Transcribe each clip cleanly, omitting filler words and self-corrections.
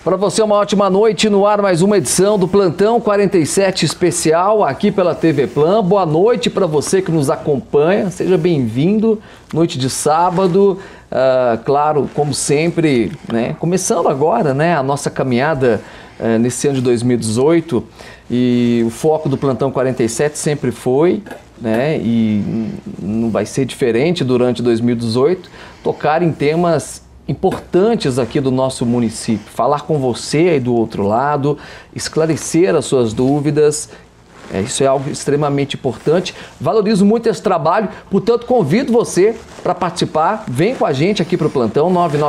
Para você, uma ótima noite. No ar, mais uma edição do Plantão 47 Especial, aqui pela TV Plan. Boa noite para você que nos acompanha. Seja bem-vindo. Noite de sábado. Claro, como sempre, né? Começando agora, né? A nossa caminhada nesse ano de 2018. E o foco do Plantão 47 sempre foi, né? E não vai ser diferente durante 2018, tocar em temas importantes aqui do nosso município, falar com você aí do outro lado, esclarecer as suas dúvidas, isso é algo extremamente importante. Valorizo muito esse trabalho, portanto convido você para participar, vem com a gente aqui para o Plantão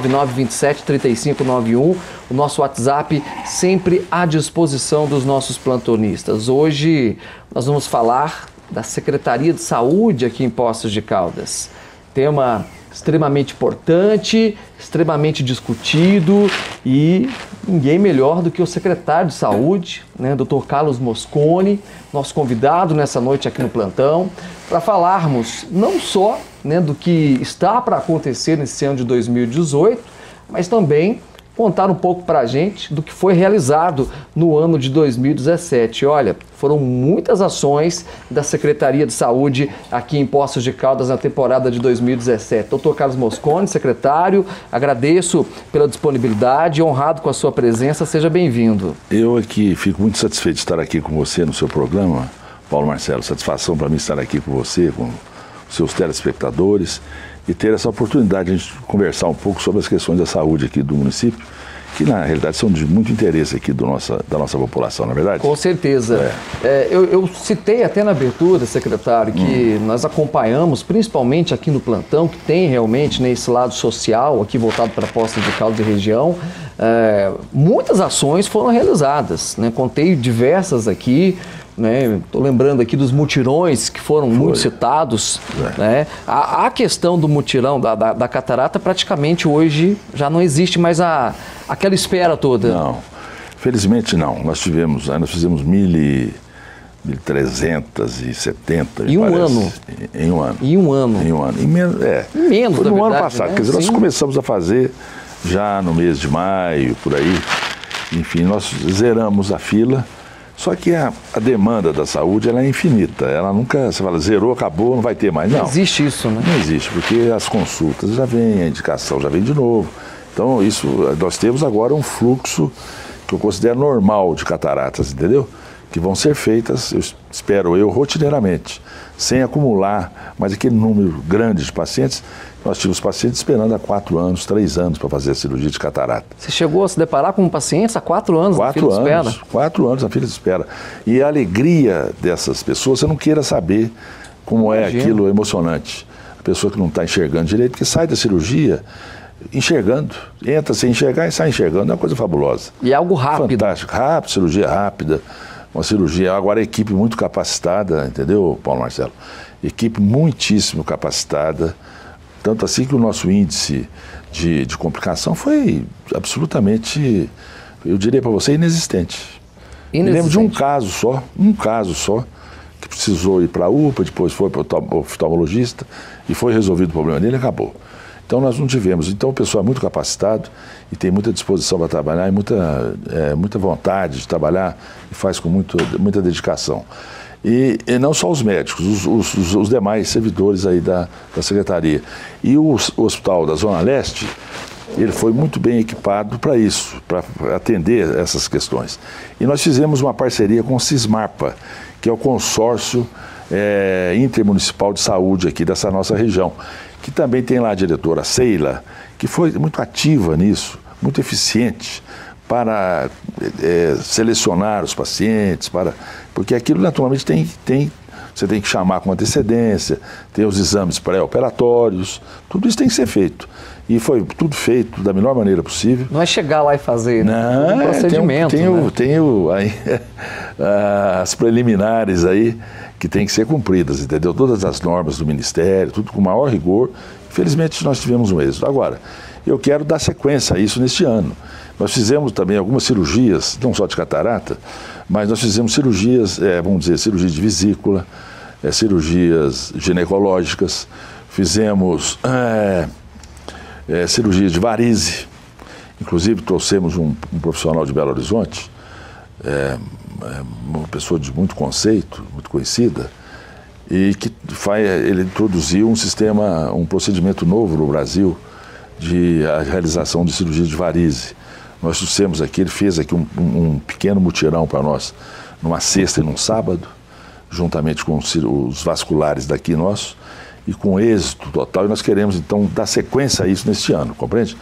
999-27-3591, o nosso WhatsApp sempre à disposição dos nossos plantonistas. Hoje nós vamos falar da Secretaria de Saúde aqui em Poços de Caldas, tema extremamente importante, extremamente discutido e ninguém melhor do que o secretário de Saúde, né, Dr. Carlos Mosconi, nosso convidado nessa noite aqui no Plantão, para falarmos não só, né, do que está para acontecer nesse ano de 2018, mas também contar um pouco para a gente do que foi realizado no ano de 2017. Olha, foram muitas ações da Secretaria de Saúde aqui em Poços de Caldas na temporada de 2017. Dr. Carlos Mosconi, secretário, agradeço pela disponibilidade, honrado com a sua presença, seja bem-vindo. Eu aqui fico muito satisfeito de estar aqui com você no seu programa, Paulo Marcelo. Satisfação para mim estar aqui com você, com os seus telespectadores, e ter essa oportunidade de a gente conversar um pouco sobre as questões da saúde aqui do município, que na realidade são de muito interesse aqui da nossa população, não é verdade? Com certeza. Eu citei até na abertura, secretário, que nós acompanhamos, principalmente aqui no Plantão, que tem realmente, né, esse lado social aqui voltado para Poços de Caldas e região. Muitas ações foram realizadas, né? Contei diversas aqui. Estou lembrando aqui dos mutirões que foram muito citados. Né? A questão do mutirão, da catarata, praticamente hoje já não existe mais aquela espera toda. Não, felizmente não. Nós fizemos 1.370. Em um ano? Em um ano. Em um ano? Em um ano. Menos, foi no ano passado. Né? Quer dizer, nós começamos a fazer já no mês de maio, por aí. Enfim, nós zeramos a fila. Só que a demanda da saúde ela é infinita, ela nunca, você fala, zerou, acabou, não vai ter mais, não. Não existe isso, né? Não existe, porque as consultas já vêm, a indicação já vem de novo. Então, nós temos agora um fluxo que eu considero normal de cataratas, entendeu? Que vão ser feitas, espero eu, rotineiramente, sem acumular mais aquele número grande de pacientes. Nós tínhamos pacientes esperando há 4 anos, 3 anos para fazer a cirurgia de catarata. Você chegou a se deparar com pacientes há 4 anos na fila de espera? 4 anos na fila de espera. E a alegria dessas pessoas, você não queira saber como é aquilo emocionante. A pessoa que não está enxergando direito, porque sai da cirurgia enxergando, entra sem enxergar e sai enxergando, é uma coisa fabulosa. E é algo rápido. Fantástico, rápido, cirurgia rápida, uma cirurgia, agora a equipe muito capacitada, entendeu, Paulo Marcelo? Equipe muitíssimo capacitada. Tanto assim que o nosso índice de complicação foi absolutamente, eu diria para você, inexistente. Me lembro de um caso só, que precisou ir para a UPA, depois foi para o oftalmologista e foi resolvido o problema dele e acabou. Então nós não tivemos. Então o pessoal é muito capacitado e tem muita disposição para trabalhar e muita vontade de trabalhar e faz com muita dedicação. E não só os médicos, os demais servidores aí da Secretaria. E o Hospital da Zona Leste, ele foi muito bem equipado para isso, para atender essas questões. E nós fizemos uma parceria com o Cismarpa, que é o consórcio intermunicipal de saúde aqui dessa nossa região, que também tem lá a diretora Seila, que foi muito ativa nisso, muito eficiente, para selecionar os pacientes, porque aquilo naturalmente você tem que chamar com antecedência, tem os exames pré-operatórios, tudo isso tem que ser feito. E foi tudo feito da melhor maneira possível. Não é chegar lá e fazer, né? Não, um procedimento. Tem aí, as preliminares aí que tem que ser cumpridas, entendeu? Todas as normas do Ministério, tudo com o maior rigor. Infelizmente nós tivemos um êxito. Agora, eu quero dar sequência a isso neste ano. Nós fizemos também algumas cirurgias, não só de catarata, mas nós fizemos cirurgias, vamos dizer, cirurgia de vesícula, cirurgias ginecológicas, fizemos cirurgia de varize. Inclusive, trouxemos um profissional de Belo Horizonte, uma pessoa de muito conceito, muito conhecida, e que ele introduziu um procedimento novo no Brasil de a realização de cirurgia de varize. Nós trouxemos aqui, ele fez aqui um pequeno mutirão para nós, numa sexta e num sábado, juntamente com os vasculares daqui nossos, e com êxito total, e nós queremos então dar sequência a isso neste ano, compreende?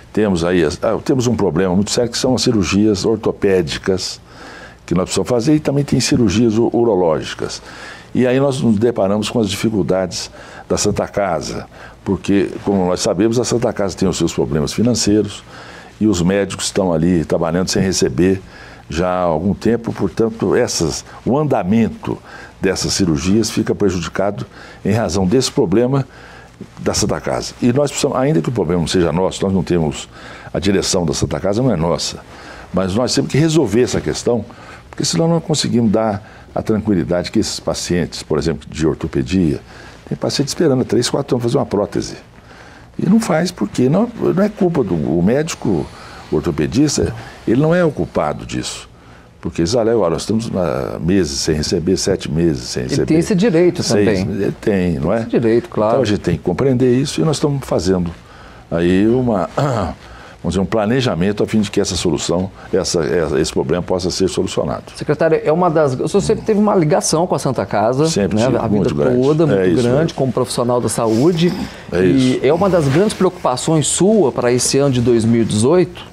Temos um problema muito sério que são as cirurgias ortopédicas que nós precisamos fazer, e também tem cirurgias urológicas. E aí nós nos deparamos com as dificuldades da Santa Casa, porque, como nós sabemos, a Santa Casa tem os seus problemas financeiros e os médicos estão ali trabalhando sem receber já há algum tempo, portanto, o andamento dessas cirurgias fica prejudicado em razão desse problema da Santa Casa. E nós precisamos, ainda que o problema não seja nosso, nós não temos, a direção da Santa Casa não é nossa, mas nós temos que resolver essa questão, porque senão não conseguimos dar a tranquilidade que esses pacientes, por exemplo, de ortopedia, tem paciente esperando 3, 4 anos fazer uma prótese. E não faz porque não é culpa do médico, o ortopedista, ele não é o culpado disso. Porque eles alegam, nós estamos meses sem receber, 7 meses sem receber. Ele tem esse direito também. Ele tem, não é? Esse direito, claro. Então a gente tem que compreender isso e nós estamos fazendo aí vamos dizer, um planejamento a fim de que essa solução, esse problema possa ser solucionado. Secretário, o senhor sempre teve uma ligação com a Santa Casa, sempre, né? A vida toda, muito grande, como profissional da saúde. E é uma das grandes preocupações sua para esse ano de 2018,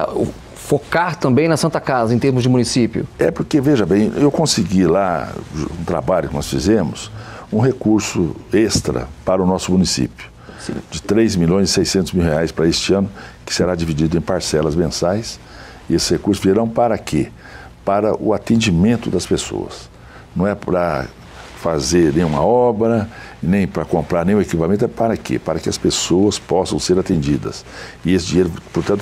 focar também na Santa Casa, em termos de município? É porque, veja bem, eu consegui lá, um trabalho que nós fizemos, um recurso extra para o nosso município. Sim. De 3.600.000 para este ano, que será dividido em parcelas mensais. E esses recursos virão para quê? Para o atendimento das pessoas. Não é para fazer nenhuma obra, nem para comprar nenhum equipamento, é para quê? Para que as pessoas possam ser atendidas. E esse dinheiro, portanto,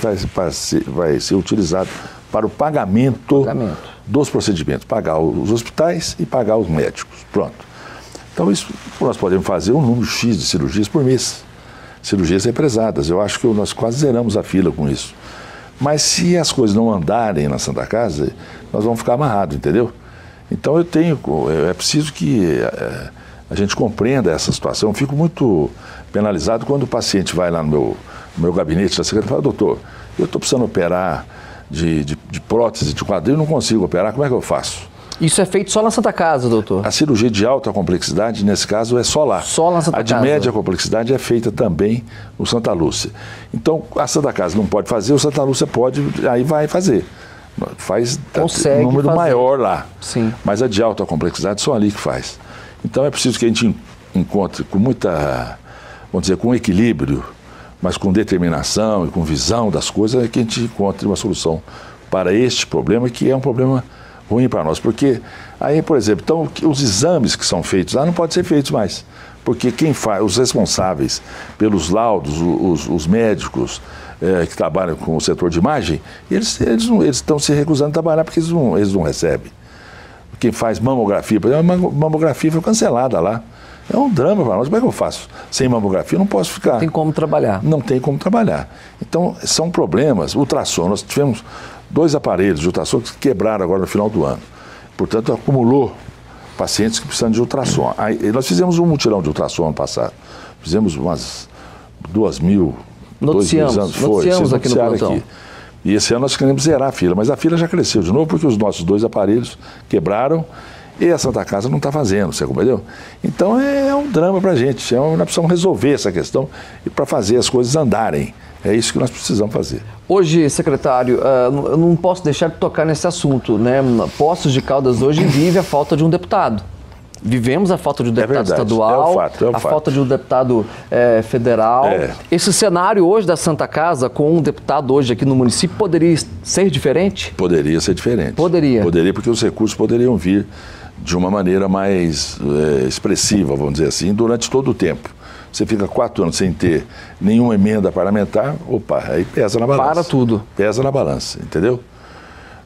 vai ser utilizado para o pagamento dos procedimentos. Pagar os hospitais e pagar os médicos. Pronto. Então, isso nós podemos fazer um número X de cirurgias por mês. Cirurgias represadas. Eu acho que nós quase zeramos a fila com isso. Mas se as coisas não andarem na Santa Casa, nós vamos ficar amarrados, entendeu? Então é preciso que a gente compreenda essa situação. Eu fico muito penalizado quando o paciente vai lá no meu gabinete da secretaria e fala, doutor, eu estou precisando operar de prótese de quadril e não consigo operar, como é que eu faço? Isso é feito só na Santa Casa, doutor? A cirurgia de alta complexidade, nesse caso, é só lá. Só na Santa Casa. A de média complexidade é feita também no Santa Lúcia. Então, a Santa Casa não pode fazer, o Santa Lúcia pode, aí vai fazer. Faz um número maior lá. Sim. Mas a de alta complexidade só ali que faz. Então, é preciso que a gente encontre com muita, vamos dizer, com equilíbrio, mas com determinação e com visão das coisas, que a gente encontre uma solução para este problema, que é um problema ruim para nós, porque aí, por exemplo, então, os exames que são feitos lá não podem ser feitos mais, porque quem faz, os responsáveis pelos laudos, os médicos que trabalham com o setor de imagem, eles estão se recusando a trabalhar porque eles não recebem. Quem faz mamografia, por exemplo, a mamografia foi cancelada lá. É um drama para nós. Como é que eu faço? Sem mamografia, eu não posso ficar. Não tem como trabalhar. Não tem como trabalhar. Então, são problemas. Ultrassom, nós tivemos 2 aparelhos de ultrassom que quebraram agora no final do ano. Portanto, acumulou pacientes que precisam de ultrassom. Aí, nós fizemos um mutirão de ultrassom ano passado. Fizemos umas 2.000, noticiamos aqui no plantão. Aqui. E esse ano nós queremos zerar a fila, mas a fila já cresceu de novo porque os nossos 2 aparelhos quebraram e a Santa Casa não está fazendo, você compreendeu? Então é um drama para a gente, nós precisamos resolver essa questão e para fazer as coisas andarem. É isso que nós precisamos fazer. Hoje, secretário, eu não posso deixar de tocar nesse assunto, né? Poços de Caldas hoje vive a falta de um deputado. Vivemos a falta de um deputado estadual, a falta de um deputado federal. Esse cenário hoje da Santa Casa, com um deputado hoje aqui no município, poderia ser diferente? Poderia ser diferente. Poderia? Poderia, porque os recursos poderiam vir de uma maneira mais expressiva, vamos dizer assim, durante todo o tempo. Você fica 4 anos sem ter nenhuma emenda parlamentar, opa, aí pesa na balança. Para tudo. Pesa na balança, entendeu?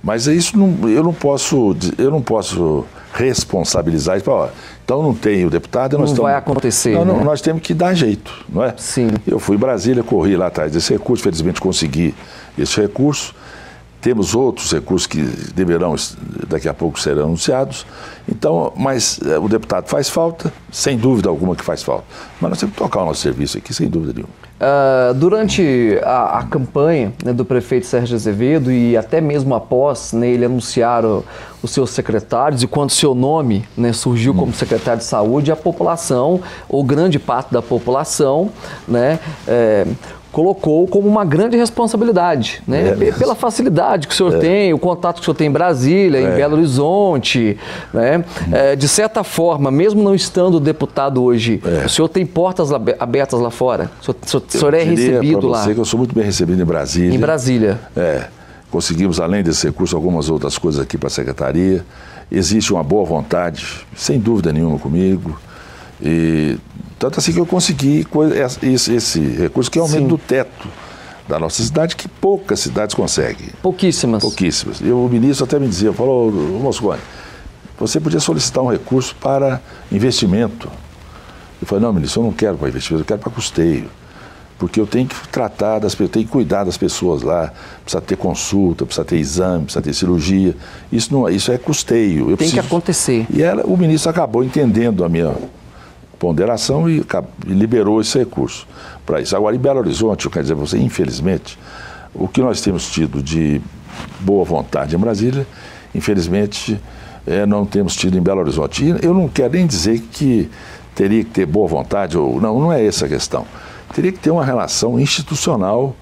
Mas isso eu não posso responsabilizar isso. Então não tem o deputado. Não vai acontecer. Não, né? Nós temos que dar jeito, não é? Sim. Eu fui em Brasília, corri lá atrás desse recurso, felizmente consegui esse recurso. Temos outros recursos que deverão, daqui a pouco serão anunciados. Então, mas o deputado faz falta, sem dúvida alguma que faz falta. Mas nós temos que tocar o nosso serviço aqui, sem dúvida nenhuma. Durante a campanha, né, do prefeito Sérgio Azevedo e até mesmo após, né, ele anunciar os seus secretários, e quando seu nome, né, surgiu como secretário de saúde, a população, ou grande parte da população, né, colocou como uma grande responsabilidade, né? Pela facilidade que o senhor tem, o contato que o senhor tem em Brasília, em Belo Horizonte, né? De certa forma, mesmo não estando deputado hoje, o senhor tem portas abertas lá fora? O senhor é recebido lá? Eu sei que eu sou muito bem recebido em Brasília. Em Brasília. Conseguimos, além desse recurso, algumas outras coisas aqui para a Secretaria. Existe uma boa vontade, sem dúvida nenhuma, comigo. E tanto assim que eu consegui esse recurso, que é o aumento do teto da nossa cidade, que poucas cidades conseguem. Pouquíssimas. Pouquíssimas. E o ministro até me dizia, falou, Moscone, você podia solicitar um recurso para investimento. Eu falei, não, ministro, eu não quero para investimento, eu quero para custeio. Porque eu tenho que tratar eu tenho que cuidar das pessoas lá, precisa ter consulta, precisa ter exame, precisa ter cirurgia. Isso é custeio. Tem que acontecer. E o ministro acabou entendendo a minha ponderação e liberou esse recurso para isso. Agora, em Belo Horizonte, eu quero dizer para você, infelizmente, o que nós temos tido de boa vontade em Brasília, infelizmente, não temos tido em Belo Horizonte. E eu não quero nem dizer que teria que ter boa vontade, ou não é essa a questão. Teria que ter uma relação institucional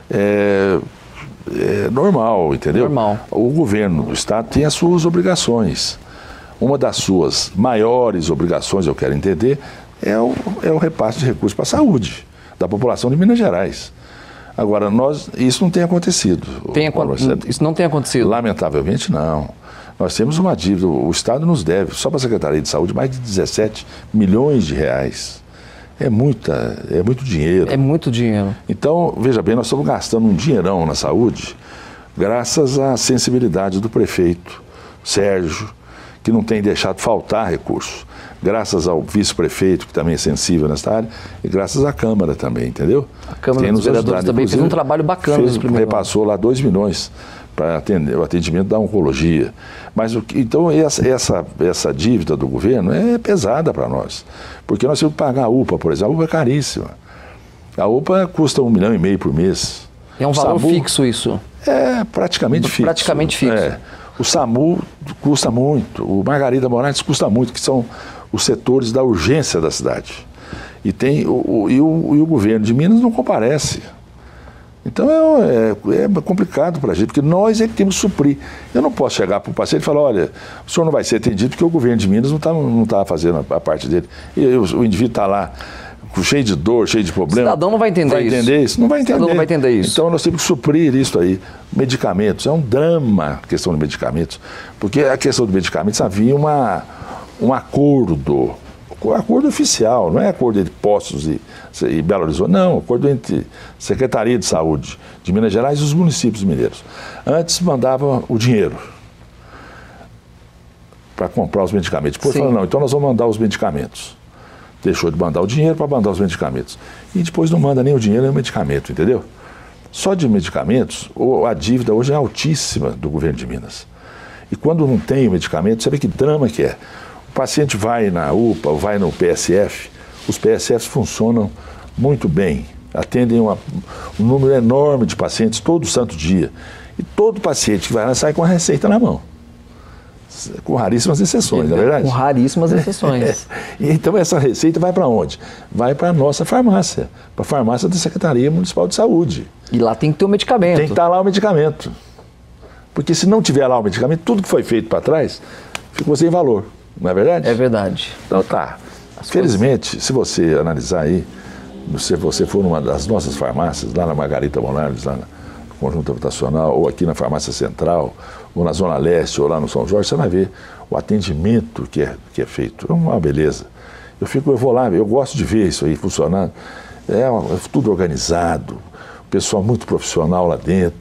normal, entendeu? Normal. O governo do Estado tem as suas obrigações. Uma das suas maiores obrigações, eu quero entender, é o repasse de recursos para a saúde da população de Minas Gerais. Agora, isso não tem acontecido. Isso não tem acontecido? Lamentavelmente, não. Nós temos uma dívida, o Estado nos deve, só para a Secretaria de Saúde, mais de 17 milhões de reais. É muito dinheiro. É muito dinheiro. Então, veja bem, nós estamos gastando um dinheirão na saúde, graças à sensibilidade do prefeito Sérgio, que não tem deixado faltar recursos, graças ao vice-prefeito, que também é sensível nessa área, e graças à Câmara também, entendeu? A Câmara dos Vereadores também fez um trabalho bacana nesse primeiro ano. Repassou lá 2 milhões para atender o atendimento da oncologia. Mas então essa dívida do governo é pesada para nós, porque nós temos que pagar a UPA, por exemplo. A UPA é caríssima. A UPA custa 1,5 milhão por mês. É um valor fixo isso? É praticamente fixo. Praticamente fixo. O SAMU custa muito, o Margarida Moraes custa muito, que são os setores da urgência da cidade. E o governo de Minas não comparece. Então é complicado para a gente, porque nós é que temos que suprir. Eu não posso chegar para o paciente e falar, olha, o senhor não vai ser atendido porque o governo de Minas não está fazendo a parte dele. E o indivíduo está lá cheio de dor, cheio de problema. O cidadão não vai entender isso. Não vai entender. O cidadão não vai entender isso. Então nós temos que suprir isso aí. Medicamentos, é um drama a questão de medicamentos, porque a questão de medicamentos havia um acordo oficial, não é acordo entre Poços e Belo Horizonte, não, acordo entre Secretaria de Saúde de Minas Gerais e os municípios mineiros. Antes mandava o dinheiro para comprar os medicamentos. Depois falaram, não, então nós vamos mandar os medicamentos. Deixou de mandar o dinheiro para mandar os medicamentos. E depois não manda nem o dinheiro nem o medicamento, entendeu? Só de medicamentos, a dívida hoje é altíssima do governo de Minas. E quando não tem o medicamento, você vê que drama que é. O paciente vai na UPA, vai no PSF, os PSFs funcionam muito bem, atendem um número enorme de pacientes todo santo dia. E todo paciente que vai lá sai com a receita na mão. Com raríssimas exceções, não é verdade? Com raríssimas exceções. Então essa receita vai para onde? Vai para a nossa farmácia, para a farmácia da Secretaria Municipal de Saúde. E lá tem que ter o medicamento. Tem que estar lá o medicamento. Porque se não tiver lá o medicamento, tudo que foi feito para trás ficou sem valor, não é verdade? É verdade. Então tá. Felizmente, se você analisar aí, se você for numa das nossas farmácias, lá na Margarida Moraes, lá no Conjunto Habitacional, ou aqui na Farmácia Central, ou na Zona Leste, ou lá no São Jorge, você vai ver o atendimento que é feito. É uma beleza. Eu vou lá, eu gosto de ver isso aí funcionando. É tudo organizado, o pessoal muito profissional lá dentro,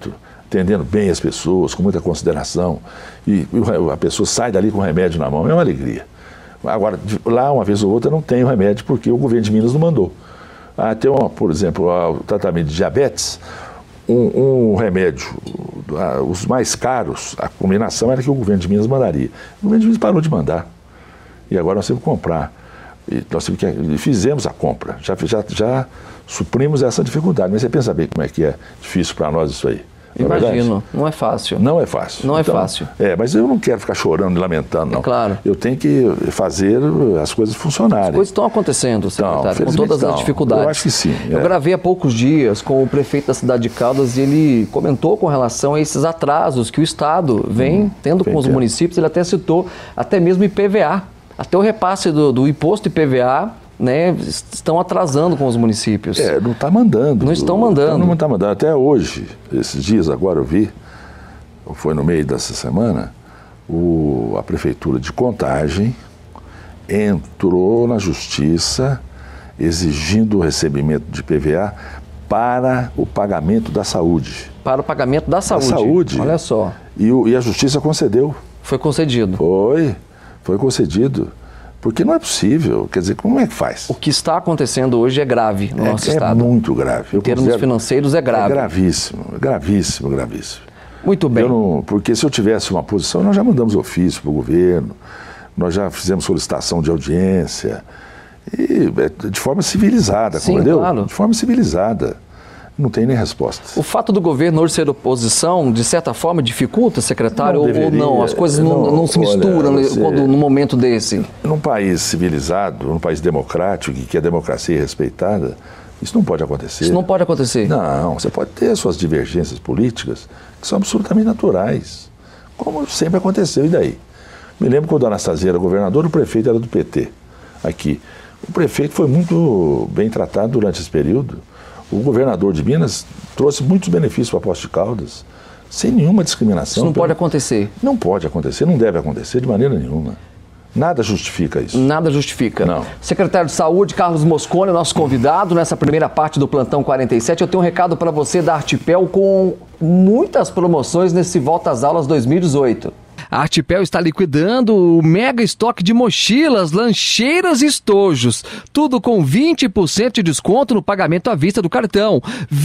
atendendo bem as pessoas, com muita consideração, e a pessoa sai dali com o remédio na mão, é uma alegria. Agora, lá uma vez ou outra não tem o remédio porque o governo de Minas não mandou. Tem, por exemplo, o tratamento de diabetes, um remédio, os mais caros, a combinação era que o governo de Minas mandaria. O governo de Minas parou de mandar. E agora nós temos que comprar. E nós fizemos a compra, já suprimos essa dificuldade. Mas você pensa bem como é que é difícil para nós isso aí. Imagino, não é fácil. Não é fácil. Não é fácil. Mas eu não quero ficar chorando e lamentando, não. É claro. Eu tenho que fazer as coisas funcionarem. As coisas estão acontecendo, secretário, com todas as dificuldades. Eu acho que sim. Eu gravei há poucos dias com o prefeito da cidade de Caldas e ele comentou com relação a esses atrasos que o Estado vem tendo com os municípios. Ele até citou até mesmo IPVA. Até o repasse do imposto IPVA, né, estão atrasando com os municípios. Não está mandando. Não estão mandando. Não está mandando. Até hoje, esses dias agora eu vi, foi no meio dessa semana, a Prefeitura de Contagem entrou na Justiça exigindo o recebimento de IPVA para o pagamento da saúde. Para o pagamento da saúde? Da saúde. Olha só. E a Justiça concedeu. Foi concedido? Foi concedido. Porque não é possível, quer dizer, como é que faz? O que está acontecendo hoje é grave no nosso Estado. É muito grave. Em termos financeiros é grave. É gravíssimo, gravíssimo, gravíssimo. Muito bem. Porque se eu tivesse uma posição, nós já mandamos ofício para o governo, nós já fizemos solicitação de audiência, e de forma civilizada, sim, entendeu? Claro. De forma civilizada. Não tem nem resposta. O fato do governo hoje ser oposição, de certa forma, dificulta, secretário, ou não? As coisas não se misturam num momento desse? Num país civilizado, num país democrático, que a democracia é respeitada, isso não pode acontecer. Isso não pode acontecer? Não, você pode ter suas divergências políticas, que são absolutamente naturais, como sempre aconteceu, e daí? Me lembro quando a Anastasia era governadora, o prefeito era do PT, aqui. O prefeito foi muito bem tratado durante esse período. O governador de Minas trouxe muitos benefícios para Poços de Caldas, sem nenhuma discriminação. Isso não pode acontecer? Não pode acontecer, não deve acontecer de maneira nenhuma. Nada justifica isso. Nada justifica. Não. Secretário de Saúde, Carlos Moscone, nosso convidado nessa primeira parte do Plantão 47. Eu tenho um recado para você da Artipel com muitas promoções nesse Volta às Aulas 2018. A Artipel está liquidando o mega estoque de mochilas, lancheiras e estojos. Tudo com 20% de desconto no pagamento à vista do cartão.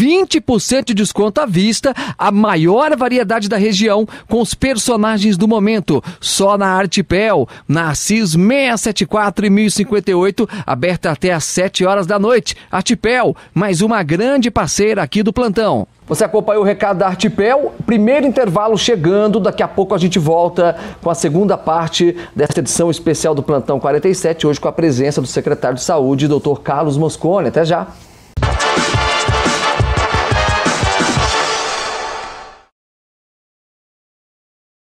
20% de desconto à vista, a maior variedade da região, com os personagens do momento. Só na Artipel, na Assis 674 e 1058, aberta até às 7 horas da noite. Artipel, mais uma grande parceira aqui do Plantão. Você acompanhou o recado da Artipel, primeiro intervalo chegando, daqui a pouco a gente volta com a segunda parte desta edição especial do Plantão 47, hoje com a presença do secretário de Saúde, Dr. Carlos Moscone. Até já!